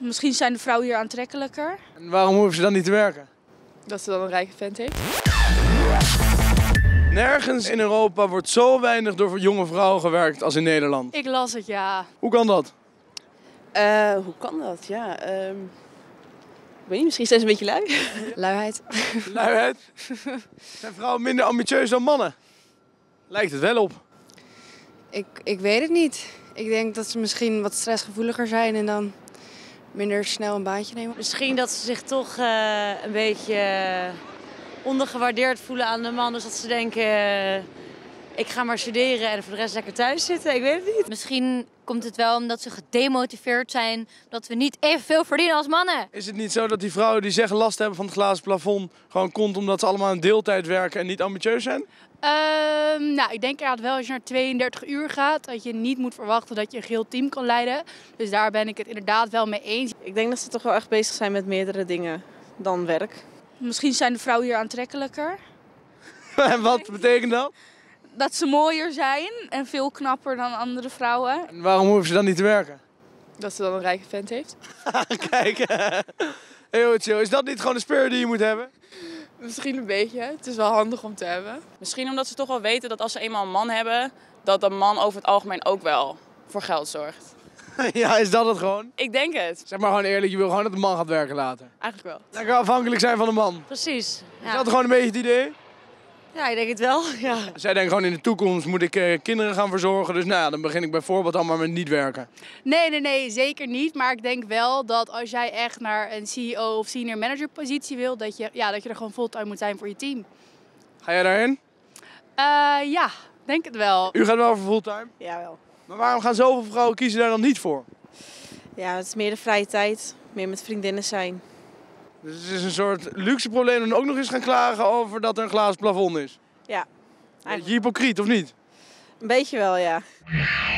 Misschien zijn de vrouwen hier aantrekkelijker. En waarom hoeven ze dan niet te werken? Dat ze dan een rijke vent heeft. Nergens in Europa wordt zo weinig door jonge vrouwen gewerkt als in Nederland. Ik las het, ja. Hoe kan dat? Hoe kan dat? Ja, ik weet niet, misschien zijn ze een beetje lui. Luiheid. Luiheid? Zijn vrouwen minder ambitieus dan mannen? Lijkt het wel op. Ik weet het niet. Ik denk dat ze misschien wat stressgevoeliger zijn en dan minder snel een baantje nemen. Misschien dat ze zich toch een beetje ondergewaardeerd voelen aan de man. Dus dat ze denken, ik ga maar studeren en voor de rest lekker thuis zitten. Ik weet het niet. Misschien komt het wel omdat ze gedemotiveerd zijn dat we niet evenveel verdienen als mannen. Is het niet zo dat die vrouwen die zeggen last hebben van het glazen plafond gewoon komt omdat ze allemaal in deeltijd werken en niet ambitieus zijn? Nou, ik denk inderdaad wel als je naar 32 uur gaat, dat je niet moet verwachten dat je een geheel team kan leiden. Dus daar ben ik het inderdaad wel mee eens. Ik denk dat ze toch wel echt bezig zijn met meerdere dingen dan werk. Misschien zijn de vrouwen hier aantrekkelijker. En wat betekent dat? Dat ze mooier zijn en veel knapper dan andere vrouwen. En waarom hoeven ze dan niet te werken? Dat ze dan een rijke vent heeft. Kijk, heel chill. Is dat niet gewoon de spirit die je moet hebben? Misschien een beetje. Het is wel handig om te hebben. Misschien omdat ze toch wel weten dat als ze eenmaal een man hebben, dat een man over het algemeen ook wel voor geld zorgt. Ja, is dat het gewoon? Ik denk het. Zeg maar gewoon eerlijk, je wil gewoon dat de man gaat werken later. Eigenlijk wel. Lekker afhankelijk zijn van de man. Precies. Is dat gewoon een beetje het idee? Ja, ik denk het wel. Ja. Zij denken gewoon in de toekomst moet ik kinderen gaan verzorgen. Dus nou ja, dan begin ik bijvoorbeeld allemaal met niet werken. Nee, zeker niet. Maar ik denk wel dat als jij echt naar een CEO of senior manager positie wil, dat je er gewoon fulltime moet zijn voor je team. Ga jij daarheen? Ja, denk het wel. U gaat wel voor fulltime. Ja, wel. Maar waarom gaan zoveel vrouwen kiezen daar dan niet voor? Ja, het is meer de vrije tijd. Meer met vriendinnen zijn. Dus het is een soort luxe probleem en ook nog eens gaan klagen over dat er een glazen plafond is. Ja. Beetje hypocriet, of niet? Een beetje wel, ja.